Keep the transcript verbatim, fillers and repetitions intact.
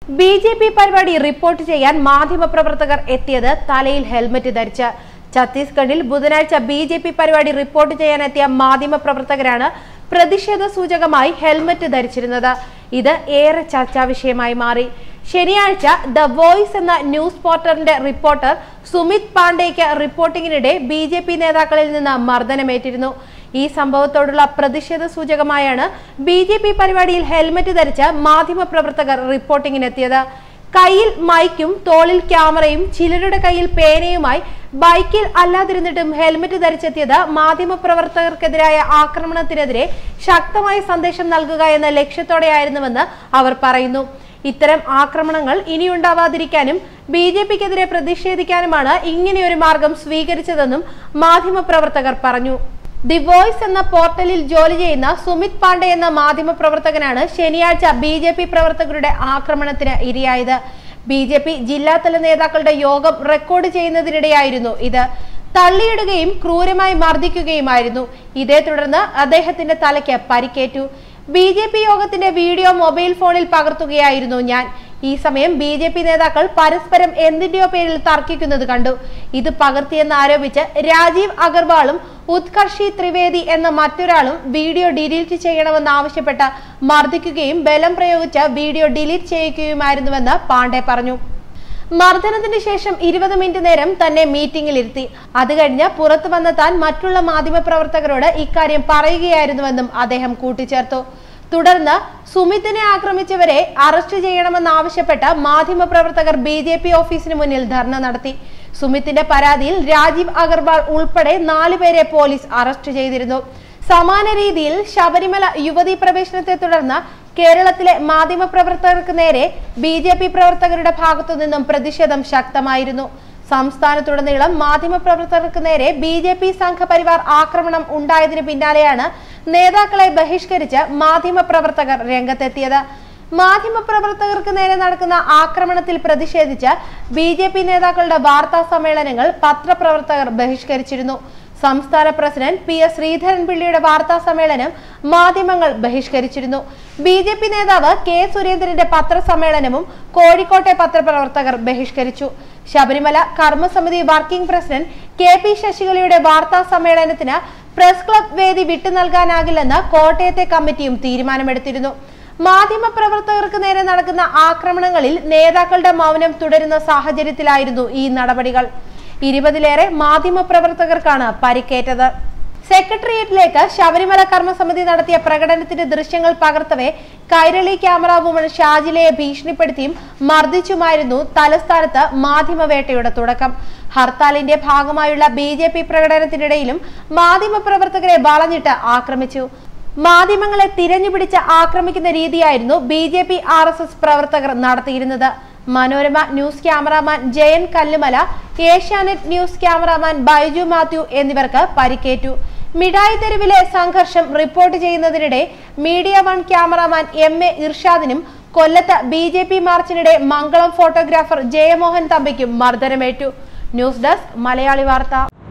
B J P പരിപാടി report ചെയ്യാൻ മാധ്യമപ്രവർത്തകർ എത്തിയത് തലയിൽ ഹെൽമറ്റ് ധരിച്ച്. ഛത്തീസ്ഗഡിൽ ബുധനാഴ്ച ബി ജെ പി പരിപാടി റിപ്പോർട്ട് ചെയ്യാനെത്തിയ മാധ്യമപ്രവർത്തകരാണ് പ്രതിഷേധ സൂചകമായി ഹെൽമറ്റ് ധരിച്ചിരുന്നത്. ഇത് ഏറെ ചർച്ചാ വിഷയമായി മാറി. ശനിയാഴ്ച ദ വോയിസ് എന്ന ന്യൂസ് പോർട്ടലിന്റെ റിപ്പോർട്ടർ സുമിത് പാണ്ഡേക്ക് റിപ്പോർട്ടിങ്ങിനിടെ ബി ജെ പി നേതാക്കളിൽ നിന്ന് മർദ്ദനമേറ്റിരുന്നു. ഈ സംഭവത്തോടുള്ള പ്രതിഷേധ സൂചകമായാണ് ബി ജെ പി പരിപാടിയിൽ ഹെൽമറ്റ് ധരിച്ച് മാധ്യമപ്രവർത്തകർ റിപ്പോർട്ടിങ്ങിനെത്തിയത്. കയ്യിൽ മൈക്കും തോളിൽ ക്യാമറയും ചിലരുടെ കയ്യിൽ പേനയുമായി ബൈക്കിൽ അല്ലാതിരുന്നിട്ടും ഹെൽമറ്റ് ധരിച്ചെത്തിയത് മാധ്യമപ്രവർത്തകർക്കെതിരായ ആക്രമണത്തിനെതിരെ ശക്തമായ സന്ദേശം നൽകുക എന്ന ലക്ഷ്യത്തോടെയായിരുന്നുവെന്ന് അവർ പറയുന്നു. ഇത്തരം ആക്രമണങ്ങൾ ഇനിയുണ്ടാവാതിരിക്കാനും ബി ജെ പിക്കെതിരെ പ്രതിഷേധിക്കാനുമാണ് ഇങ്ങനെയൊരു മാർഗം സ്വീകരിച്ചതെന്നും മാധ്യമപ്രവർത്തകർ പറഞ്ഞു. ദി വോയിസ് എന്ന പോർട്ടലിൽ ജോലി ചെയ്യുന്ന സുമിത് പാണ്ഡെ എന്ന മാധ്യമപ്രവർത്തകനാണ് ശനിയാഴ്ച ബി ജെ പി പ്രവർത്തകരുടെ ആക്രമണത്തിന് ഇരയായത്. ബി ജെ പി ജില്ലാതല നേതാക്കളുടെ യോഗം റെക്കോർഡ് ചെയ്യുന്നതിനിടെയായിരുന്നു ഇത്. തള്ളിയിടുകയും ക്രൂരമായി മർദ്ദിക്കുകയുമായിരുന്നു. ഇതേ തുടർന്ന് അദ്ദേഹത്തിന്റെ തലയ്ക്ക് പരിക്കേറ്റു. ബി ജെ പി യോഗത്തിന്റെ വീഡിയോ മൊബൈൽ ഫോണിൽ പകർത്തുകയായിരുന്നു ഞാൻ. ഈ സമയം ബി ജെ പി നേതാക്കൾ പരസ്പരം എന്തിന്റെയോ പേരിൽ തർക്കിക്കുന്നത് കണ്ടു. ഇത് പകർത്തിയെന്ന് ആരോപിച്ച് രാജീവ് അഗർവാളും ഉത്കർഷി ത്രിവേദി എന്ന മറ്റൊരാളും വീഡിയോ ഡിലീറ്റ് ചെയ്യണമെന്ന് ആവശ്യപ്പെട്ട് മർദ്ദിക്കുകയും ബലം പ്രയോഗിച്ച് വീഡിയോ ഡിലീറ്റ് ചെയ്യിക്കുകയുമായിരുന്നുവെന്ന് പാണ്ഡെ പറഞ്ഞു. മർദ്ദനത്തിന് ശേഷം ഇരുപത് മിനിറ്റ് നേരം തന്നെ മീറ്റിംഗിലിരുത്തി. അത് കഴിഞ്ഞ് പുറത്തു വന്ന താൻ മറ്റുള്ള മാധ്യമപ്രവർത്തകരോട് ഇക്കാര്യം പറയുകയായിരുന്നുവെന്നും അദ്ദേഹം കൂട്ടിച്ചേർത്തു. തുടർന്ന് സുമിത്തിനെ ആക്രമിച്ചവരെ അറസ്റ്റ് ചെയ്യണമെന്നാവശ്യപ്പെട്ട് മാധ്യമപ്രവർത്തകർ ബി ജെ പി ഓഫീസിന് മുന്നിൽ ധർണ നടത്തി. സുമിത്തിന്റെ പരാതിയിൽ രാജീവ് അഗർവാൾ ഉൾപ്പെടെ നാലുപേരെ പോലീസ് അറസ്റ്റ് ചെയ്തിരുന്നു. സമാന രീതിയിൽ ശബരിമല യുവതീ പ്രവേശനത്തെ തുടർന്ന് കേരളത്തിലെ മാധ്യമപ്രവർത്തകർക്ക് നേരെ ബി ജെ പി പ്രവർത്തകരുടെ ഭാഗത്തു നിന്നും പ്രതിഷേധം ശക്തമായിരുന്നു. സംസ്ഥാനത്തുടനീളം മാധ്യമപ്രവർത്തകർക്ക് നേരെ ബി ജെ പി സംഘപരിവാർ ആക്രമണം ഉണ്ടായതിനു പിന്നാലെയാണ് നേതാക്കളെ ബഹിഷ്കരിച്ച് മാധ്യമപ്രവർത്തകർ രംഗത്തെത്തിയത്. മാധ്യമപ്രവർത്തകർക്ക് നേരെ നടക്കുന്ന ആക്രമണത്തിൽ പ്രതിഷേധിച്ച് ബി ജെ പി നേതാക്കളുടെ വാർത്താ സമ്മേളനങ്ങൾ പത്രപ്രവർത്തകർ ബഹിഷ്കരിച്ചിരുന്നു. സംസ്ഥാന പ്രസിഡന്റ് പി എസ് ശ്രീധരൻപിള്ളിയുടെ വാർത്താ സമ്മേളനം മാധ്യമങ്ങൾ ബഹിഷ്കരിച്ചിരുന്നു. ബി ജെ പി നേതാവ് കെ സുരേന്ദ്രന്റെ പത്രസമ്മേളനവും കോഴിക്കോട്ടെ പത്രപ്രവർത്തകർ ബഹിഷ്കരിച്ചു. ശബരിമല കർമ്മസമിതി വർക്കിംഗ് പ്രസിഡന്റ് കെ പി ശശികലയുടെ വാർത്താ സമ്മേളനത്തിന് പ്രസ് ക്ലബ് വേദി വിട്ടു നൽകാനാകില്ലെന്ന് കോട്ടയത്തെ കമ്മിറ്റിയും തീരുമാനമെടുത്തിരുന്നു. മാധ്യമപ്രവർത്തകർക്ക് നേരെ നടക്കുന്ന ആക്രമണങ്ങളിൽ നേതാക്കളുടെ മൗനം തുടരുന്ന സാഹചര്യത്തിലായിരുന്നു ഈ നടപടികൾ. ഇരുപതിലേറെ മാധ്യമപ്രവർത്തകർക്കാണ് പരിക്കേറ്റത്. സെക്രട്ടേറിയറ്റിലേക്ക് ശബരിമല കർമ്മസമിതി നടത്തിയ പ്രകടനത്തിന്റെ ദൃശ്യങ്ങൾ പകർത്തവേ കൈരളി ക്യാമറ വുമൺ ഷാജിലയെ ഭീഷണിപ്പെടുത്തിയും മർദ്ദിച്ചുമായിരുന്നു തലസ്ഥാനത്ത് മാധ്യമവേട്ടയുടെ തുടക്കം. ഹർത്താലിന്റെ ഭാഗമായുള്ള ബി ജെ പി പ്രകടനത്തിനിടയിലും മാധ്യമപ്രവർത്തകരെ വളഞ്ഞിട്ട് ആക്രമിച്ചു. മാധ്യമങ്ങളെ തിരഞ്ഞുപിടിച്ച് ആക്രമിക്കുന്ന രീതിയായിരുന്നു B J P R S S പ്രവർത്തകർ നടത്തിയിരുന്നത്. Manorama news cameraman Jayan Kallumala, Asianet news cameraman Baiju Mathew എന്നിവർക്ക് പരിക്കേറ്റു. മിഠായി തെരുവിലെ സംഘർഷം റിപ്പോർട്ട് ചെയ്യുന്നതിനിടെ media one cameraman M A ഇർഷാദിനും കൊല്ലത്ത് ബി ജെ പി മാർച്ചിനിടെ മംഗളം ഫോട്ടോഗ്രാഫർ ജയമോഹൻ തമ്പിക്കും മർദ്ദനമേറ്റു. ന്യൂസ് ഡെസ്ക് മലയാളി വാർത്ത.